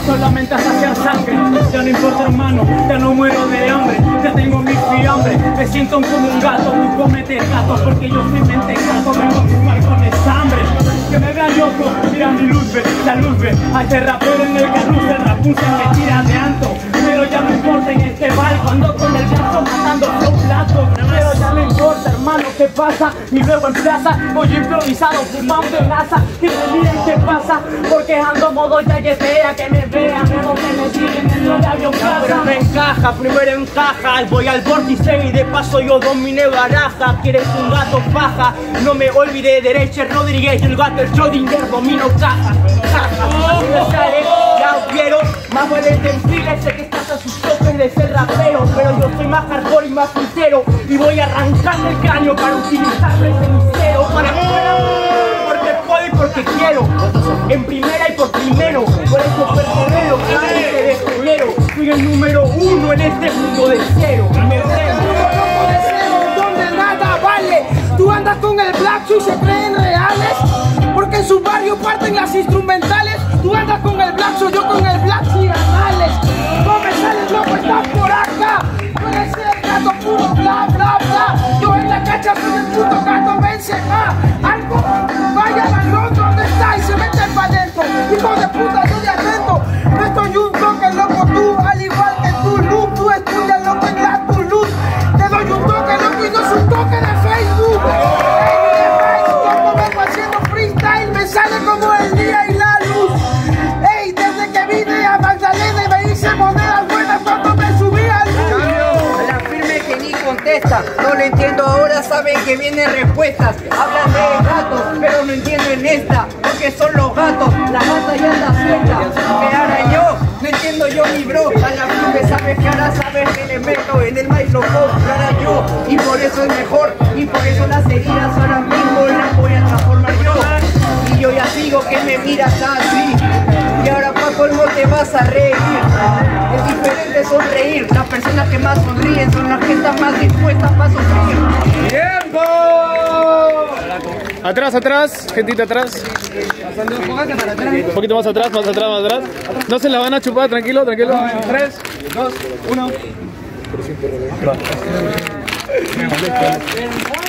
solamente a saciar sangre. Ya no importa, hermano, ya no muero de hambre. Ya tengo mi fiambre, me siento como un gato. Tú comete gato porque yo soy mente gato. Vengo a fumar con esa hambre. Que me vean loco, mira mi luz, ve, la luz, ve. A este rapero en el carrusel, Rapunzel me tira de alto. Pero ya no importa en este barco, ando con el brazo matando a un plato. Pero ya no importa, hermano, qué pasa. Y luego en plaza, voy improvisado, fumando en asa. Que me miren qué pasa, porque ando modo yayetea. Que me vean, luego que me tiren en los labios casa. Pero me encaja, primero encaja. Voy al vórtice y de paso yo dominé baraja. Quieres un gato paja, no me olvidé derecha Rodríguez, el gato el Schrödinger, domino caja. Así me sale, ya quiero, más vale desfile, sé que estás a sus toques de ser rapero, pero yo soy más hardcore y más sincero, y voy a arrancarme el cráneo para utilizarlo el cenicero, para porque puedo y porque quiero, en primera y por primero, por eso persevero, claramente de febrero, soy el número 1 en este mundo de cero, y me donde nada vale. Tú andas con el Black Shoe y se creen reales, porque en su barrio parten las instrumentales. Tú andas con el Black Shoe, yo con el Black Shoe ganales. No me sales loco, estás por acá. Tú eres el gato puro bla bla bla. Yo en la cancha soy el puto gato Benzema. Algo, vaya ladrón, ¿dónde está? Y se mete para adentro. Hijo de puta, yo de atento. No estoy un toque loco tú, al igual que tú, Luke. Tú estudias loco en la Toulouse. Te doy un toque loco y no es un toque de Facebook. Yo vengo haciendo freestyle, me sale como el día y la luz. Ey, desde que vine a Magdalena y me hice monedas buenas cuando me subí al bus. A la firme que ni contesta, no lo entiendo ahora, saben que vienen respuestas. Hablan de gatos, pero no entienden esta, porque son los gatos, la gata ya está suelta. Que ahora yo, no entiendo yo mi bro, a la firme sabes que ahora sabes que le meto en el micrófono, ahora yo, y por eso es mejor, y por eso las heridas ahora mismo las voy a transformar yo. Y yo ya sigo que me miras así, y ahora pa' colmo te vas a reír. Es diferente sonreír, las personas que más sonríen son las que están más dispuestas para sufrir. ¡Tiempo! Atrás, atrás, gentita atrás. Un poquito más atrás, más atrás, más atrás. No se la van a chupar, tranquilo, tranquilo. 3, 2, 1.